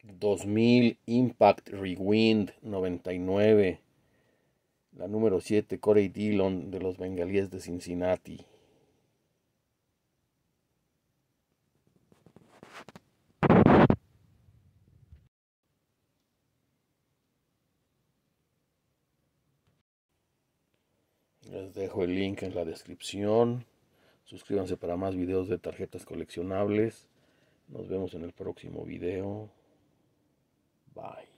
2000 Impact Rewind 99. La número 7, Corey Dillon de los Bengalíes de Cincinnati. Les dejo el link en la descripción. Suscríbanse para más videos de tarjetas coleccionables. Nos vemos en el próximo video. Bye.